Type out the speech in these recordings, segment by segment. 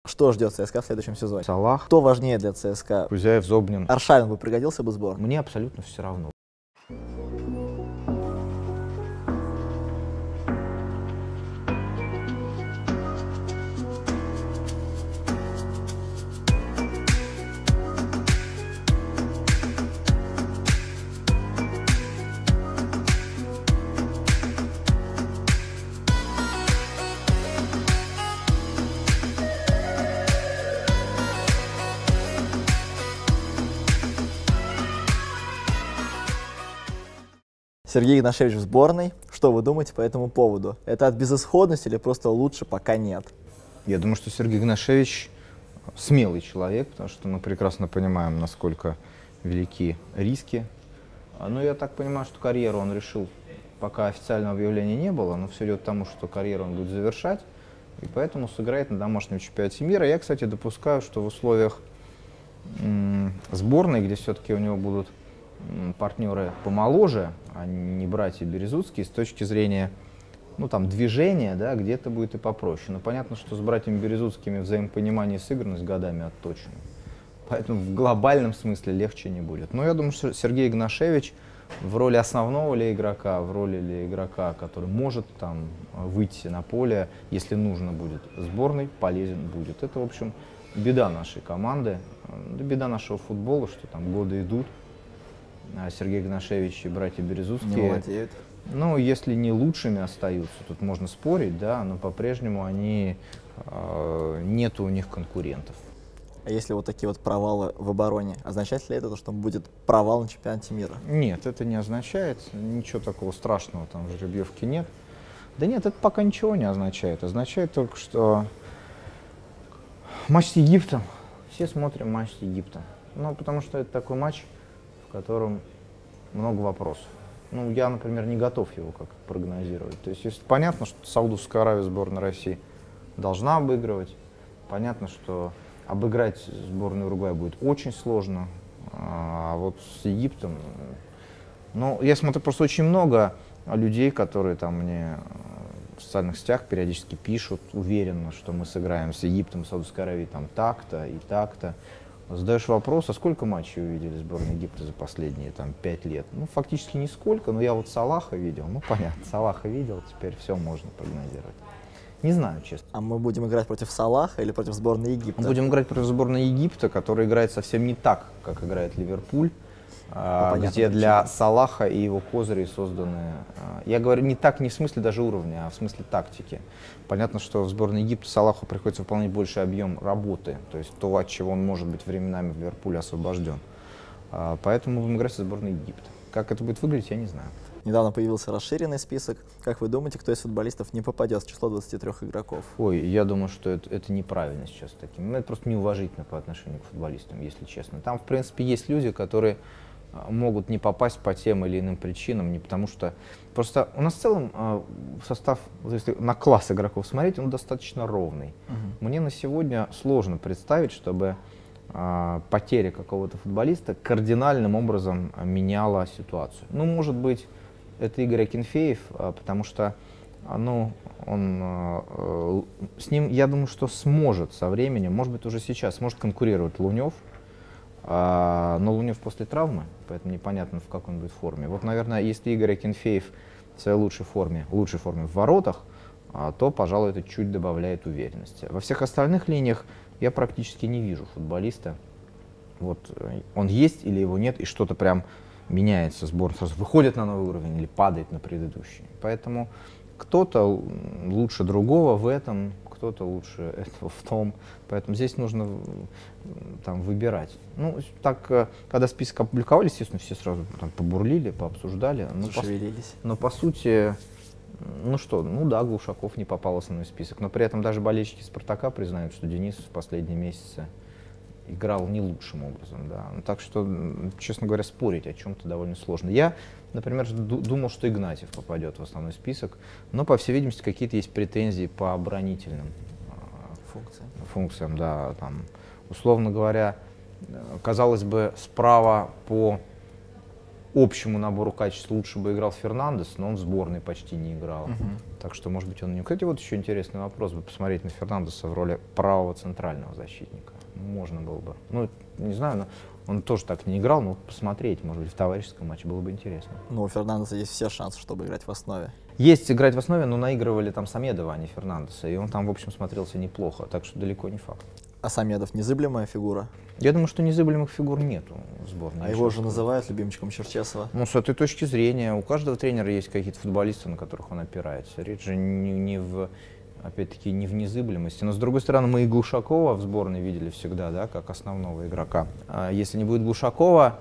Что ждет ЦСКА в следующем сезоне? Салах, Кто важнее для ЦСКА? Кузяев, Зобнин. Аршавин бы пригодился бы в сбор? Мне абсолютно все равно. Сергей Игнашевич в сборной. Что вы думаете по этому поводу? Это от безысходности или просто лучше пока нет? Я думаю, что Сергей Игнашевич смелый человек, потому что мы прекрасно понимаем, насколько велики риски. Но я так понимаю, что карьеру он решил, пока официального объявления не было, но все идет к тому, что карьеру он будет завершать, и поэтому сыграет на домашнем чемпионате мира. Я, кстати, допускаю, что в условиях сборной, где все-таки у него будут партнеры помоложе, а не братья Березутские, с точки зрения движения, да, где-то будет и попроще. Но понятно, что с братьями Березутскими взаимопонимание и сыгранность годами отточены. Поэтому в глобальном смысле легче не будет. Но я думаю, что Сергей Игнашевич в роли основного ли игрока, в роли ли игрока, который может там выйти на поле, если нужно будет, сборной полезен будет. Это, в общем, беда нашей команды, беда нашего футбола, что там годы идут. Сергей Игнашевич и братья Березутские, Не молодеют. Если не лучшими остаются, тут можно спорить, да, но по-прежнему нету у них конкурентов. А если вот такие вот провалы в обороне, означает ли это, что будет провал на чемпионате мира? Нет, это не означает, ничего такого страшного там в жеребьевке нет. Да нет, это пока ничего не означает. Означает только, что матч с Египтом, все смотрим матч с Египтом. Потому что это такой матч, в котором много вопросов. Я, например, не готов его как прогнозировать. То есть, если понятно, что Саудовская Аравия, сборная России, должна обыгрывать. Понятно, что обыграть сборную Уругвая будет очень сложно. А вот с Египтом... я смотрю просто очень много людей, которые там мне в социальных сетях периодически пишут уверенно, что мы сыграем с Египтом, Саудовской Аравией там так-то и так-то. Задаешь вопрос, а сколько матчей увидели сборной Египта за последние 5 лет? Фактически нисколько, но я вот Салаха видел. Понятно, Салаха видел, теперь все можно прогнозировать. Не знаю, честно. А мы будем играть против Салаха или против сборной Египта? Мы будем играть против сборной Египта, которая играет совсем не так, как играет Ливерпуль, где для Салаха и его козырей созданы... Я говорю не так, не в смысле даже уровня, а в смысле тактики. Понятно, что в сборной Египта Салаху приходится выполнять больший объем работы, то есть то, от чего он может быть временами в Ливерпуле освобожден. Поэтому мы будем играть со сборной Египта. Как это будет выглядеть, я не знаю. Недавно появился расширенный список. Как вы думаете, кто из футболистов не попадет в число 23 игроков? Я думаю, что это неправильно сейчас таким. Это просто неуважительно по отношению к футболистам, если честно. Там, в принципе, есть люди, которые могут не попасть по тем или иным причинам, не потому что... Просто у нас в целом состав, если на класс игроков смотреть, он достаточно ровный. Мне на сегодня сложно представить, чтобы потеря какого-то футболиста кардинальным образом меняла ситуацию. Может быть, это Игорь Акинфеев, потому что с ним, я думаю, что сможет со временем, может быть, уже сейчас, сможет конкурировать Лунев, но Лунев после травмы, поэтому непонятно, в какой он будет форме. Вот, наверное, если Игорь Акинфеев в своей лучшей форме в воротах, то, пожалуй, это чуть добавляет уверенности. Во всех остальных линиях я практически не вижу футболиста. Вот он есть или его нет, и что-то прям меняется, сборная сразу выходит на новый уровень или падает на предыдущий. Поэтому кто-то лучше другого в этом, кто-то лучше этого в том. Поэтому здесь нужно выбирать. Когда список опубликовали, естественно, все сразу побурлили, пообсуждали. Зашевелились. Но по сути, да, Глушаков не попал в основной список. Но при этом даже болельщики Спартака признают, что Денис в последние месяцы играл не лучшим образом. Да. Так что, честно говоря, спорить о чем-то довольно сложно. Я, например, думал, что Игнатьев попадет в основной список, но, по всей видимости, какие-то есть претензии по оборонительным функциям. Да, условно говоря, казалось бы, справа по общему набору качеств лучше бы играл Фернандес, но он в сборной почти не играл. Так что, может быть, он не... Кстати, вот еще интересный вопрос бы посмотреть на Фернандеса в роли правого центрального защитника. Можно было бы. Ну, не знаю, но он тоже так не играл, но посмотреть, может быть, в товарищеском матче было бы интересно. Ну, у Фернандеса есть все шансы, чтобы играть в основе. Есть играть в основе, но наигрывали там Самедова, а не Фернандеса, и он там, в общем, смотрелся неплохо, так что далеко не факт. А Самедов незыблемая фигура? Я думаю, что незыблемых фигур нету в сборной. А его же называют любимчиком Черчесова. Ну, с этой точки зрения, у каждого тренера есть какие-то футболисты, на которых он опирается. Речь же опять-таки, не в незыблемости. Но, с другой стороны, мы и Глушакова в сборной видели всегда, да, как основного игрока. А если не будет Глушакова,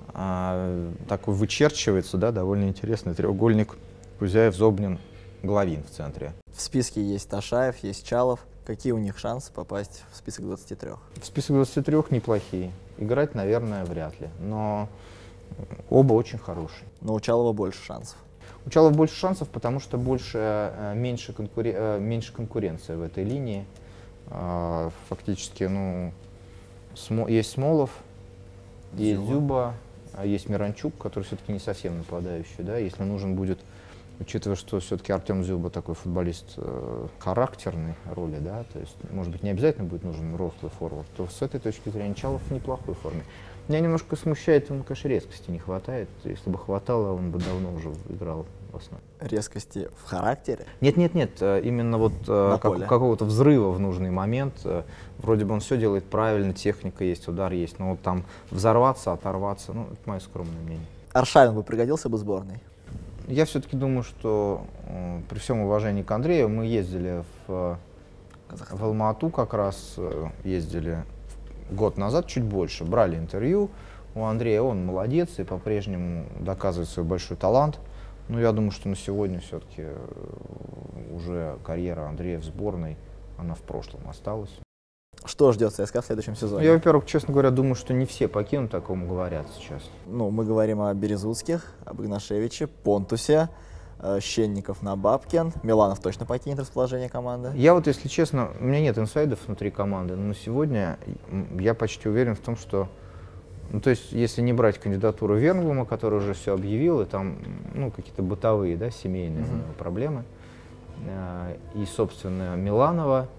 такой вычерчивается, да, довольно интересный треугольник Кузяев, Зобнин, Головин в центре. В списке есть Ташаев, есть Чалов. Какие у них шансы попасть в список 23? В список 23 неплохие. Играть, наверное, вряд ли. Но оба очень хорошие. Но у Чалова больше шансов. У Чалова больше шансов, потому что меньше конкуренция в этой линии. Фактически, ну, есть Смолов, есть Дзюба, есть Миранчук, который все-таки не совсем нападающий. Да? Если нужен будет, учитывая, что все-таки Артем Дзюба такой футболист характерной роли, да, то есть, может быть, не обязательно будет нужен рослый форвард, то с этой точки зрения Чалов в неплохой форме. Меня немножко смущает, ему, конечно, резкости не хватает. Если бы хватало, он бы давно уже играл в основе. Резкости в характере? Нет, именно вот какого-то взрыва в нужный момент. Вроде бы он все делает правильно, техника есть, удар есть, но вот там взорваться, оторваться, ну, это мое скромное мнение. Аршавин бы пригодился бы сборной? Я все-таки думаю, что при всем уважении к Андрею, мы ездили в Алма-Ату как раз, ездили год назад, чуть больше, брали интервью у Андрея, он молодец и по-прежнему доказывает свой большой талант. Но я думаю, что на сегодня все-таки уже карьера Андрея в сборной, она в прошлом осталась. Что ждет ЦСКА в следующем сезоне? Я, во-первых, честно говоря, думаю, что не все покинут, такому говорят сейчас. Ну, мы говорим о Березутских, об Игнашевиче, Понтусе, Щенников на Бабкин. Миланов точно покинет расположение команды. Я вот, если честно, у меня нет инсайдов внутри команды, но на сегодня я почти уверен в том, что, ну, то есть, если не брать кандидатуру Вернблума, который уже все объявил, и там, ну, какие-то бытовые, да, семейные проблемы, и, собственно, Миланова,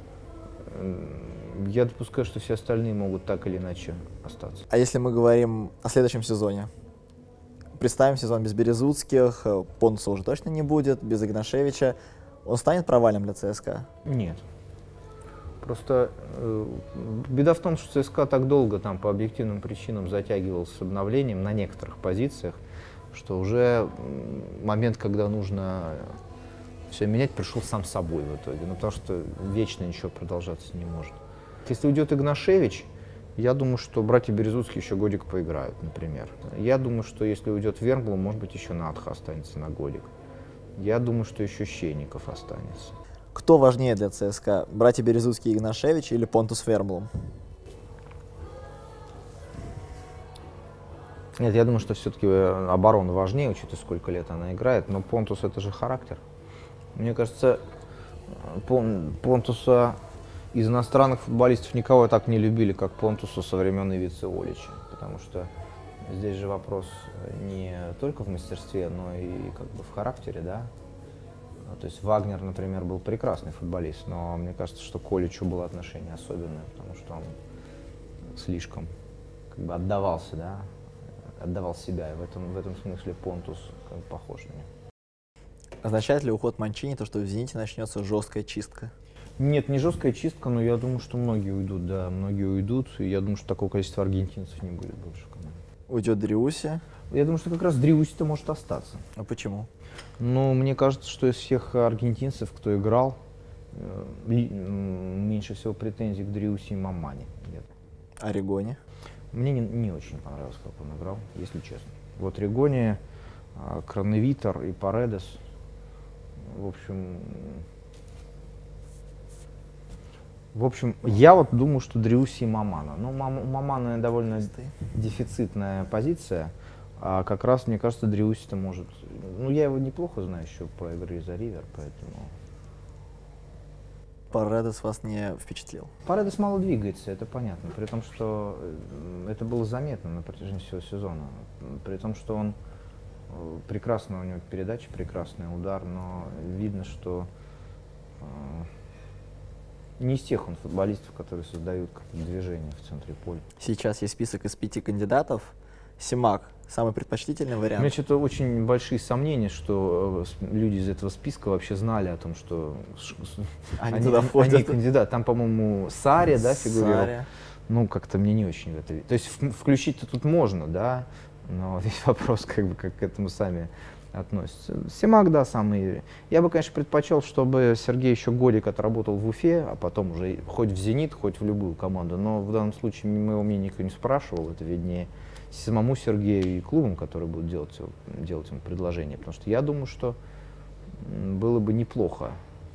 я допускаю, что все остальные могут так или иначе остаться. А если мы говорим о следующем сезоне? Представим сезон без Березутских, Понтуса уже точно не будет, без Игнашевича. Он станет провалом для ЦСКА? Нет. Просто беда в том, что ЦСКА так долго там по объективным причинам затягивал с обновлением на некоторых позициях, что уже момент, когда нужно все менять, пришел сам собой в итоге. Ну, потому что вечно ничего продолжаться не может. Если уйдет Игнашевич, я думаю, что братья Березутские еще годик поиграют, например. Я думаю, что если уйдет Вернблум, может быть, еще Надха останется на годик. Я думаю, что еще Щенников останется. Кто важнее для ЦСКА? Братья Березутские и Игнашевич или Понтус Вернблум? Нет, я думаю, что все-таки оборона важнее, учитывая, сколько лет она играет. Но Понтус — это же характер. Мне кажется, Понтуса из иностранных футболистов никого так не любили, как Понтуса со времен Ивицы Олича. Потому что здесь же вопрос не только в мастерстве, но и как бы в характере, да. То есть Вагнер, например, был прекрасный футболист, но мне кажется, что к Оличу было отношение особенное, потому что он слишком как бы отдавался, да, отдавал себя. И в этом смысле Понтус как бы похож на него. Означает ли уход Манчини то, что в «Зените» начнется жесткая чистка? Нет, не жесткая чистка, но я думаю, что многие уйдут, да, многие уйдут. И я думаю, что такого количества аргентинцев не будет больше в команде. Уйдет Дриуси? Я думаю, что как раз Дриуси-то может остаться. А почему? Ну, мне кажется, что из всех аргентинцев, кто играл, меньше всего претензий к Дриуси и Мамане. Нет. А Ригони? Мне не очень понравилось, как он играл, если честно. Вот Ригони, Краневитер и Паредес, в общем, я вот думаю, что Дриуси и Мамана. Ну, Мамана довольно дефицитная позиция, а как раз, мне кажется, Дриуси-то может... Ну, я его неплохо знаю еще по игре за Ривер, поэтому... Паредес вас не впечатлил? Паредес мало двигается, это понятно, при том, что это было заметно на протяжении всего сезона. При том, что он Прекрасная у него передача, прекрасный удар, но видно, что не из тех он футболистов, которые создают движение в центре поля. Сейчас есть список из 5 кандидатов. Симак — самый предпочтительный У вариант. меня что-то очень большие сомнения, что люди из этого списка вообще знали о том, что Они туда входят. они кандидаты. Там, по-моему, Саре, да, фигурировал. Саре. Ну, как-то мне не очень в это. То есть включить-то тут можно, да, но весь вопрос, как к этому сами относятся. Симак, да, самый. Я бы, конечно, предпочел, чтобы Сергей еще годик отработал в Уфе, а потом уже хоть в «Зенит», хоть в любую команду. Но в данном случае моего мнения никто не спрашивал, это виднее самому Сергею и клубам, которые будут делать ему предложение. Потому что я думаю, что было бы неплохо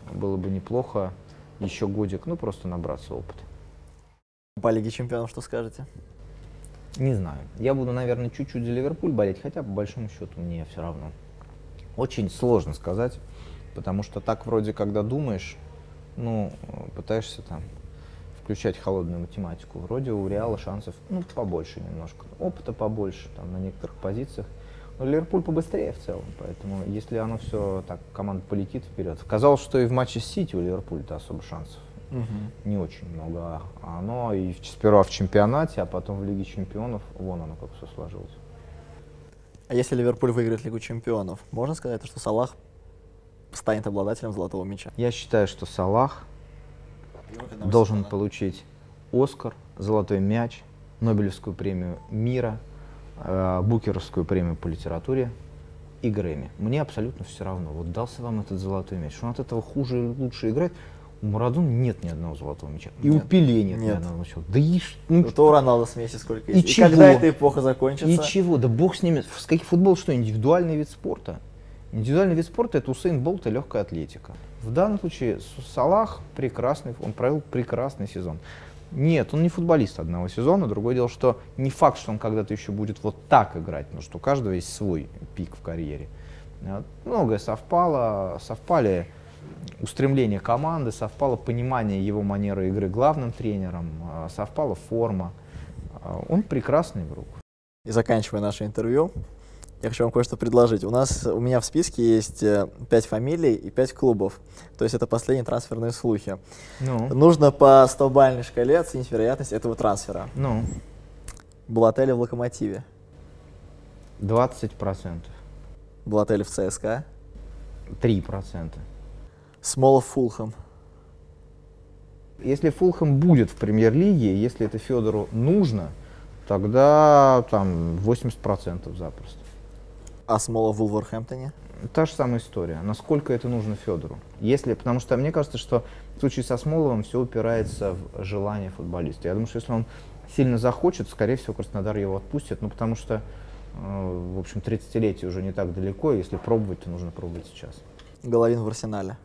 еще годик, ну, просто набраться опыта. По Лиге Чемпионов что скажете? Не знаю. Я буду, наверное, чуть-чуть за Ливерпуль болеть, хотя по большому счету мне все равно. Очень сложно сказать, потому что так вроде, когда думаешь, ну, пытаешься там включать холодную математику. Вроде у Реала шансов, ну, побольше немножко. Опыта побольше там на некоторых позициях. Но Ливерпуль побыстрее в целом, поэтому если оно все так, команда полетит вперед. Казалось, что и в матче с Сити у Ливерпуля-то особо шансов не очень много. А оно и сперва в чемпионате, а потом в Лиге Чемпионов, вон оно как все сложилось. А если Ливерпуль выиграет Лигу Чемпионов, можно сказать, что Салах станет обладателем золотого мяча? Я считаю, что Салах должен получить Оскар, золотой мяч, Нобелевскую премию мира, Букеровскую премию по литературе и Грэмми. Мне абсолютно все равно. Вот дался вам этот золотой мяч. Что он от этого хуже или лучше играет? У Марадоны нет ни одного золотого мяча. И у Пеле нет ни одного мяча. Да то у Роналду с Месси сколько есть. И когда эта эпоха закончится? И чего? Да бог с ними. Футбол что, индивидуальный вид спорта? Индивидуальный вид спорта — это Усейн Болт и легкая атлетика. В данном случае Салах прекрасный, он провел прекрасный сезон. Нет, он не футболист одного сезона. Другое дело, что не факт, что он когда-то еще будет вот так играть, потому что у каждого есть свой пик в карьере. Многое совпали устремления команды, совпало понимание его манеры игры главным тренером, совпала форма. Он прекрасный игрок. И заканчивая наше интервью, я хочу вам кое-что предложить. У меня в списке есть 5 фамилий и 5 клубов. То есть это последние трансферные слухи. Нужно по 100-бальной шкале оценить вероятность этого трансфера. Балотелли в «Локомотиве». 20%. Балотелли в ЦСКА. 3%. Смолов в Фулхэм. Если Фулхэм будет в премьер-лиге, если это Федору нужно, тогда там 80% запросто. А Смолов в Вулверхэмптоне? Та же самая история. Насколько это нужно Федору? Потому что мне кажется, что в случае со Смоловым все упирается в желание футболиста. Я думаю, что если он сильно захочет, скорее всего, Краснодар его отпустит. Ну, потому что, в общем, 30-летие уже не так далеко. Если пробовать, то нужно пробовать сейчас. Головин в Арсенале.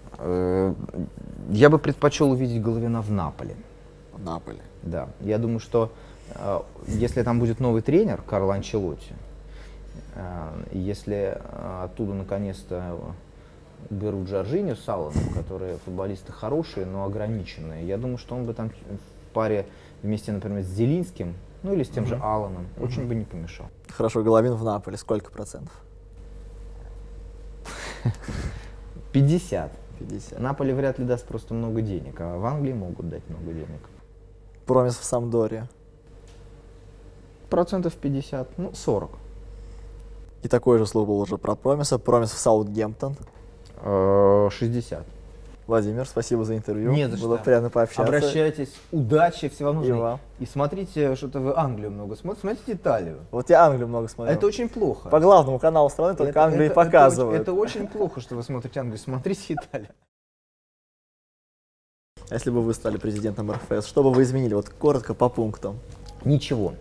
Я бы предпочел увидеть Головина в Наполе. В Наполе. Да. Я думаю, что если там будет новый тренер, Карло Анчелотти, если оттуда наконец-то берут Жоржиньо с Алланом, которые футболисты хорошие, но ограниченные, я думаю, что он бы там в паре вместе, например, с Зелинским, ну или с тем же Алланом, очень бы не помешал. Хорошо, Головин в Наполе. Сколько процентов? 50. 50. Наполе вряд ли даст просто много денег, а в Англии могут дать много денег. Промес в Самдоре. 50%, ну 40. И такой же слух был уже про Промеса. Промес в Саутгемптон. 60. Владимир, спасибо за интервью. Не за что. Было приятно пообщаться. Обращайтесь. Удачи, всего И нужного. вам. И смотрите, что-то вы Англию много смотрите. Смотрите Италию. Вот я Англию много смотрю. Это очень плохо. По главному каналу страны только Англию и показывают. Это очень плохо, что вы смотрите Англию. Смотрите Италию. А если бы вы стали президентом РФС, что бы вы изменили? Вот коротко по пунктам. Ничего.